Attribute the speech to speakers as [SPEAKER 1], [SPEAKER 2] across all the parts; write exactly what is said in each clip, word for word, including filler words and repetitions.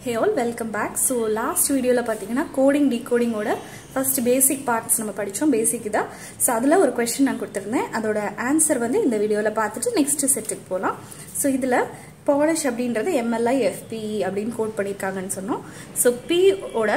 [SPEAKER 1] Hey all, welcome back. So last video la pathina coding decoding oda first basic parts nama padichom basic idha. So adula or question nan kuduthirundhen adoda answer vandu indha video la paathittu next set ku polam. So idhula polish அப்படின்றது M L I F P E அப்படினு code பண்ணிருக்காங்கன்னு சொன்னோம். So P ஓட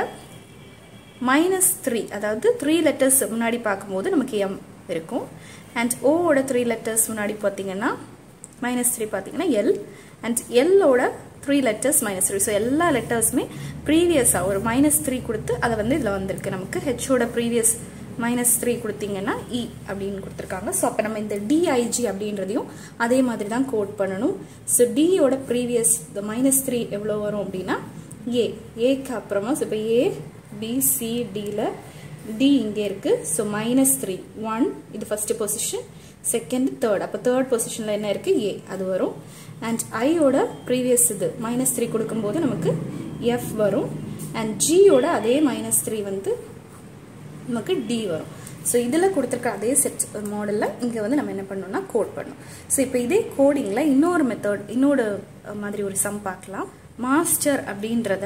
[SPEAKER 1] minus three அதாவது three letters முன்னாடி பாக்கும்போது நமக்கு M இருக்கும் and O ஓட three letters முன்னாடி பாத்தீங்கன்னா minus three பாத்தீங்கன்னா L and L ஓட three letters minus three. So எல்லா lettersமே previous ஒரு minus three கொடுத்து அத வந்து இதுல வந்திருக்கு நமக்கு H ஓட previous minus three கொடுத்தீங்கன்னா E அப்படினு கொடுத்திருக்காங்க. சோ அப்ப நம்ம இந்த D I G அப்படின்றதையும் அதே மாதிரி தான் கோட் பண்ணனும். சோ D ஓட previous the minus three எவ்வளவு வரும் அப்படினா A A க்கு அப்புறமா இப்ப A B C D ல D இங்க இருக்கு. சோ minus three one இது first position, second third. அப்ப third positionல என்ன இருக்கு A அது வரும். And I ஓட previous இது minus three கொடுக்கும்போது நமக்கு F வரும். And G ஓட அதே minus three வந்து நமக்கு D வரும். So இதுல கொடுத்திருக்க அதே செட் மாடல்ல இங்க வந்து நம்ம என்ன பண்ணனும்னா கோட் பண்ணனும். So இப்போ இதே கோடிங்ல இன்னொரு மெத்தட் இன்னொரு மாதிரி ஒரு சம் பார்க்கலாம். மாஸ்டர் அப்படின்றத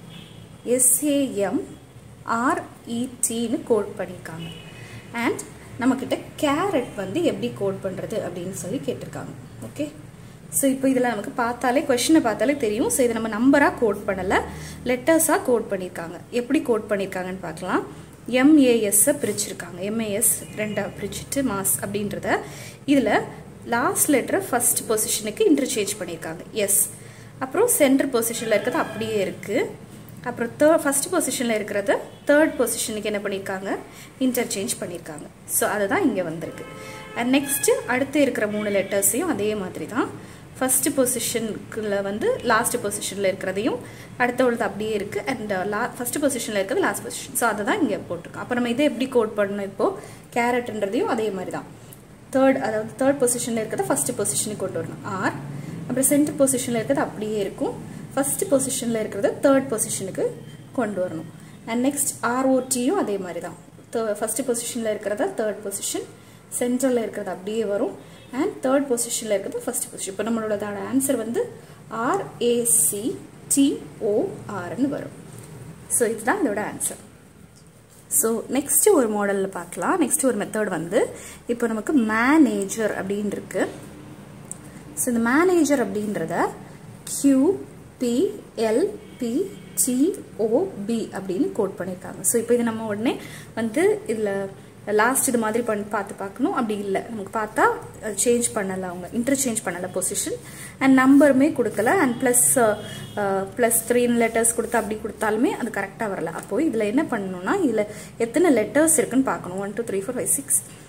[SPEAKER 1] S A M R E T னு கோட் பண்ணிருக்காங்க. And நமக்கிட்ட கேரட் வந்து எப்படி கோட் பண்றது அப்படினு சொல்லி கேட்டிருக்காங்க. ஓகே. So இப்போ இதெல்லாம் நமக்கு பார்த்தாலே क्वेश्चन பார்த்தாலே தெரியும். சோ இத நம்ம நம்பரா கோட் பண்ணல, லெட்டர்ஸா கோட் பண்ணிருக்காங்க. எப்படி கோட் பண்ணிருக்காங்கன்னு பார்க்கலாம். M A S பிரிச்சிருக்காங்க. M A S ரெண்டா பிரிச்சிட்டு மாஸ் அப்படின்றத இதுல லாஸ்ட் லெட்டர் ஃபர்ஸ்ட் பொசிஷனுக்கு இன்டர்சேஞ்ச் பண்ணிருக்காங்க. S. அப்புறம் சென்டர் பொசிஷன்ல இருக்குது அப்படியே இருக்கு. அப்புறம் தேர்ட் ஃபர்ஸ்ட் பொசிஷன்ல இருக்குறத தேர்ட் பொசிஷனுக்கு என்ன பண்ணிருக்காங்க இன்டர்சேஞ்ச் பண்ணிருக்காங்க. சோ அதுதான் இங்க வந்திருக்கு. and next அடுத்து இருக்கிற மூணு லெட்டர்ஸையும் அதே மாதிரி தான் ஃபர்ஸ்ட் பொசிஷன்க்குள்ள வந்து லாஸ்ட் பொசிஷன்ல இருக்குறதையும் அடுத்த உள்ளது அப்படியே இருக்கு and ஃபர்ஸ்ட் பொசிஷன்ல இருக்குது லாஸ்ட் பொசிஷன். சோ அத தான் இங்க போட்டுருக்கோம். அப்ப நம்ம இதை எப்படி கோட் பண்ணனும் இப்போ கேரட்ன்றதையும் அதே மாதிரி தான். தேர்ட் அதாவது தேர்ட் பொசிஷன்ல இருக்குறத ஃபர்ஸ்ட் பொசிஷனுக்கு கொண்டு வரணும் R. அப்புறம் சென்டர் பொசிஷன்ல இருக்குது அப்படியே இருக்கும். ஃபர்ஸ்ட் பொசிஷன்ல இருக்குறத தேர்ட் பொசிஷனுக்கு கொண்டு வரணும். and next R O T யும் அதே மாதிரி தான். ஃபர்ஸ்ட் பொசிஷன்ல இருக்குறத தேர்ட் பொசிஷன், சென்டர்ல இருக்குறது அப்படியே வரும் and third positionல இருக்குது first position. இப்போ நம்மளோட ஆன்சர் வந்து R A C T O R னு வரும். சோ இதுதான் இதோட ஆன்சர். சோ நெக்ஸ்ட் ஒரு மாடல்ல பார்க்கலாம். நெக்ஸ்ட் ஒரு மெத்தட் வந்து இப்போ நமக்கு மேனேஜர் அப்படினு இருக்கு. சோ இந்த மேனேஜர் அப்படின்றத Q P L P T O B அப்படினு கோட் பண்ணிருக்காங்க. சோ இப்போ இது நம்ம உடனே வந்து இதுல லாஸ்ட் இது மாதிரி பண்ணி பார்த்து பார்க்கணும். அப்படி இல்ல நமக்கு பார்த்தா சேஞ்ச் பண்ணல, அவங்க இன்டர்சேஞ்ச் பண்ணல பொசிஷன் and நம்பருமே கொடுக்கல and plus plus three letters கொடுத்து அப்படி கொடுத்தாலுமே அது கரெக்ட்டா வரல. அப்போ இதுல என்ன பண்ணனும்னா இதுல எத்தனை லெட்டர்ஸ் இருக்குன்னு பார்க்கணும். one two three four five six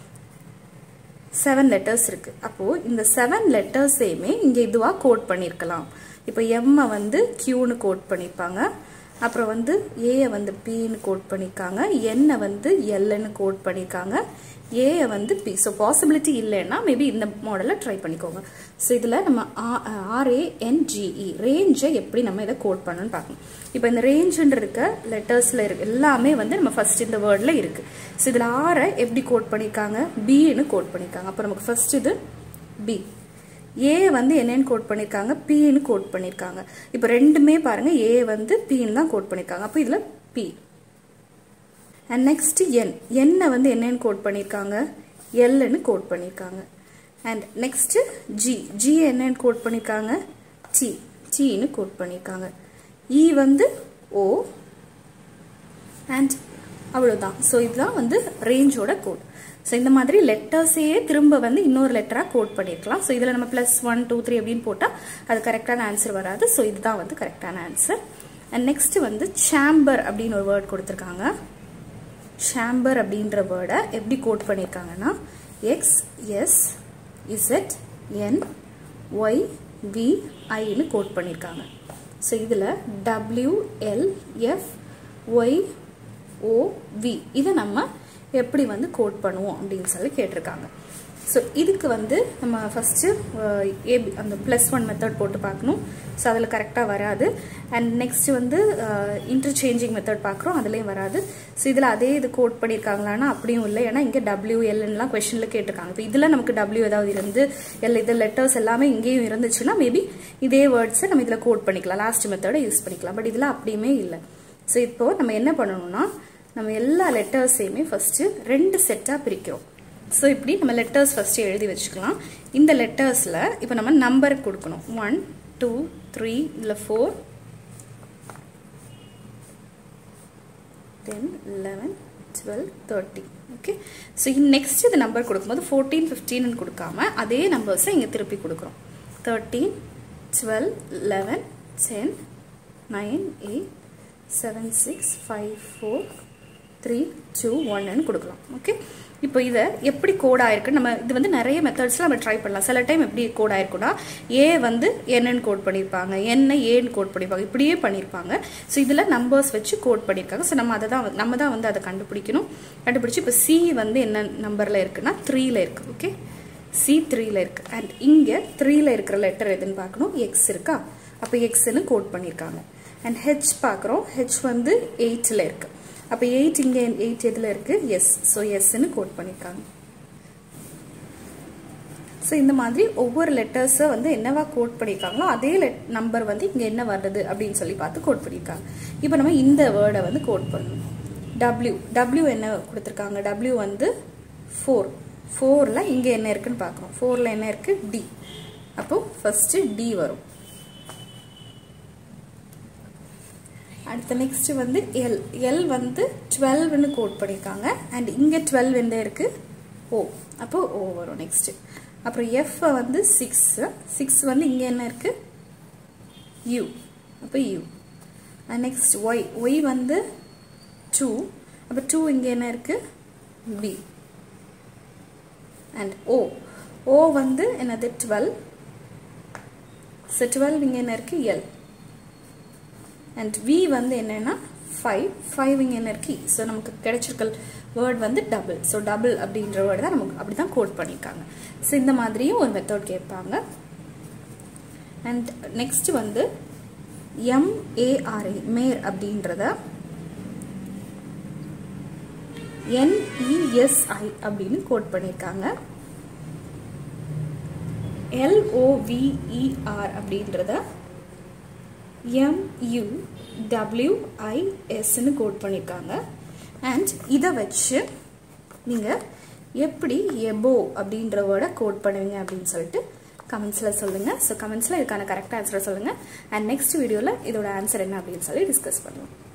[SPEAKER 1] seven letters இருக்கு. அப்போ இந்த seven லெட்டர்ஸேமே இங்க இதுவா கோட் பண்ணிருக்கலாம். இப்போ M வந்து Q னு கோட் பண்ணிருப்பாங்க. அப்புறம் வந்து A வந்து P னு கோட் பண்ணிருக்காங்க, N வந்து L னு கோட் பண்ணிருக்காங்க, A வந்து P. சோ பாசிபிலிட்டி இல்லைன்னா மேபி இந்த மாடல்ல ட்ரை பண்ணிக்கோங்க. சோ இதுல நம்ம R A N G E ரேஞ்சை எப்படி நம்ம இத கோட் பண்ணனும்னு பார்க்கணும். இப்போ இந்த ரேஞ்ச்ன்ற இருக்க லெட்டர்ஸ்ல இருக்கு எல்லாமே வந்து நம்ம ஃபர்ஸ்ட் இந்த வேர்ட்ல இருக்கு. சோ இதுல R எப்படி கோட் பண்ணிருக்காங்க B னு கோட் பண்ணிருக்காங்க. அப்ப நமக்கு ஃபர்ஸ்ட் இது B. A வந்து என்னன்னு கோட் பண்ணிருக்காங்க P னு கோட் பண்ணிருக்காங்க. இப்போ ரெண்டுமே பாருங்க A வந்து P னு தான் கோட் பண்ணிருக்காங்க. அப்ப இதுல P. and next N N வந்து என்னன்னு கோட் பண்ணிருக்காங்க L னு கோட் பண்ணிருக்காங்க. and next G G என்னன்னு கோட் பண்ணிருக்காங்க T T னு கோட் பண்ணிருக்காங்க. E வந்து O and அவ்வளவுதான். சோ இதுதான் வந்து ரேஞ்சோட கோட். சோ இந்த மாதிரி லெட்டர்ஸே திரும்ப வந்து இன்னொரு லெட்டரா கோட் பண்ணிருக்கலாம். சோ இதுல நம்ம plus one two three அப்படினு போட்டா அது கரெக்ட்டான ஆன்சர் வராது. சோ இதுதான் வந்து கரெக்ட்டான ஆன்சர். and next வந்து chamber அப்படின ஒரு வேர்ட் கொடுத்திருக்காங்க. chamber அப்படின்ற வேர்ட எப்படி கோட் பண்ணிருக்காங்கன்னா X S Z N Y V I னு கோட் பண்ணிருக்காங்க. சோ இதுல W L F Y O V இத நம்ம எப்படி வந்து கோட் பண்ணுவோம் அப்படினு சொல்லி கேட்டிருக்காங்க. ஸோ இதுக்கு வந்து நம்ம ஃபஸ்ட்டு ஏ அந்த ப்ளஸ் ஒன் மெத்தட் போட்டு பார்க்கணும். ஸோ அதில் கரெக்டாக வராது. அண்ட் நெக்ஸ்ட் வந்து இன்டர்சேஞ்சிங் மெத்தட் பார்க்குறோம், அதுலேயும் வராது. ஸோ இதில் அதே இது கோட் பண்ணியிருக்காங்களான்னா அப்படியும் இல்லை. ஏன்னா இங்கே டபிள்யூ எல்லாம் கொஸ்டினில் கேட்டிருக்காங்க. இப்போ இதில் நமக்கு டபிள்யூ ஏதாவது இருந்து எல் இது லெட்டர்ஸ் எல்லாமே இங்கேயும் இருந்துச்சுன்னா மேபி இதே வேர்ட்ஸை நம்ம இதில் கோட் பண்ணிக்கலாம், லாஸ்ட் மெத்தடை யூஸ் பண்ணிக்கலாம். பட் இதில் அப்படியுமே இல்லை. ஸோ இப்போது நம்ம என்ன பண்ணணும்னா நம்ம எல்லா லெட்டர்ஸையுமே ஃபஸ்ட்டு ரெண்டு செட்டாக பிரிக்கிறோம். ஸோ இப்படி நம்ம லெட்டர்ஸ் ஃபஸ்ட்டு எழுதி வச்சுக்கலாம். இந்த லெட்டர்ஸில் இப்போ நம்ம நம்பர் கொடுக்கணும். ஒன் டூ த்ரீ இல்லை four ten eleven twelve thirty. Okay, so next இந்த நம்பர் கொடுக்கும்போது ஃபோர்டீன் ஃபிஃப்டீன்னு கொடுக்காம அதே நம்பர்ஸை இங்கே திருப்பி கொடுக்குறோம். Thirteen twelve eleven ten nine eight seven six five four three two ஒன்னு கொடுக்கலாம். ஓகே, இப்போ இதை எப்படி கோட் ஆயிருக்கு நம்ம இது வந்து நிறைய மெத்தட்ஸில் நம்ம ட்ரை பண்ணலாம். சில டைம் எப்படி கோட் ஆயிருக்குன்னா ஏ வந்து என்னன்னு கோட் பண்ணியிருப்பாங்க, என்ன ஏன்னு கோட் பண்ணியிருப்பாங்க, இப்படியே பண்ணியிருப்பாங்க. ஸோ இதில் நம்பர்ஸ் வச்சு கோட் பண்ணியிருக்காங்க. ஸோ நம்ம அதை தான் நம்ம தான் வந்து அதை கண்டுபிடிக்கணும். கண்டுபிடிச்சி இப்போ சி வந்து என்ன நம்பரில் இருக்குன்னா த்ரீல இருக்குது. ஓகே, சி த்ரீல இருக்குது. அண்ட் இங்கே த்ரீல இருக்கிற லெட்டர் எதுன்னு பார்க்கணும். எக்ஸ் இருக்கா, அப்போ எக்ஸ்ன்னு கோட் பண்ணியிருக்காங்க. அண்ட் ஹெச் பார்க்குறோம், ஹெச் வந்து எயிட்டில் இருக்குது. அப்போ எயிட் இங்கே எயிட் எதில் இருக்குது, எஸ். ஸோ எஸ்ன்னு கோட் பண்ணியிருக்காங்க. ஸோ இந்த மாதிரி ஒவ்வொரு லெட்டர்ஸை வந்து என்னவா கோட் பண்ணியிருக்காங்களோ அதே லெட் நம்பர் வந்து இங்கே என்ன வருது அப்படின்னு சொல்லி பார்த்து கோட் பண்ணியிருக்காங்க. இப்போ நம்ம இந்த வேர்டை வந்து கோட் பண்ணணும். டபிள்யூ டபிள்யூ என்ன கொடுத்துருக்காங்க, டபிள்யூ வந்து ஃபோர். ஃபோரில் இங்கே என்ன இருக்குன்னு பார்க்குறோம். ஃபோரில் என்ன இருக்குது, டி. அப்போது ஃபஸ்ட்டு டி வரும். அடுத்த நெக்ஸ்ட் வந்து எல். எல் வந்து டுவெல்வ்னு கோட் பண்ணியிருக்காங்க. அண்ட் இங்கே டுவெல்வ் எந்த இருக்கு, ஓ. அப்போ ஓ வரும் நெக்ஸ்ட். அப்புறம் எஃப் வந்து சிக்ஸ். சிக்ஸ் வந்து இங்கே என்ன இருக்கு, யூ. அப்போ யூ. Next Y. ஒய் வந்து டூ. அப்போ டூ இங்கே என்ன இருக்கு, பி. அண்ட் ஓ. ஓ வந்து என்னது டுவெல். ஸோ டுவெல்வ் இங்கே என்ன இருக்கு, எல். அண்ட் வி வந்து என்னன்னா ஃபைவ். ஃபைவ் இங்கே என்ன இருக்கு, ஸோ நமக்கு கிடைச்சிருக்க வேர்ட் வந்து டபுள். ஸோ டபுள் அப்படின்ற வேர்டு தான் நமக்கு அப்படி தான் கோட் பண்ணியிருக்காங்க. ஸோ இந்த மாதிரியும் ஒரு மெத்தட் கேட்பாங்க. அண்ட் நெக்ஸ்ட் வந்து எம்ஏஆர்ஐ மேர் அப்படின்றத என்இஎஸ்ஐ அப்படின்னு கோட் பண்ணியிருக்காங்க. எல்ஓவிஇஆர் அப்படின்றத எம்யூடபிள்யூஐஎஸ்ன்னு கோட் பண்ணியிருக்காங்க. அண்ட் இதை வச்சு நீங்கள் எப்படி எபோ அப்படின்ற வேர்டை கோட் பண்ணுவீங்க அப்படின்னு சொல்லிட்டு கமெண்ட்ஸில் சொல்லுங்கள். ஸோ கமெண்ட்ஸில் இதுக்கான கரெக்ட் ஆன்சரை சொல்லுங்கள். அண்ட் நெக்ஸ்ட் வீடியோவில் இதோட ஆன்சர் என்ன அப்படின்னு சொல்லி டிஸ்கஸ் பண்ணுவோம்.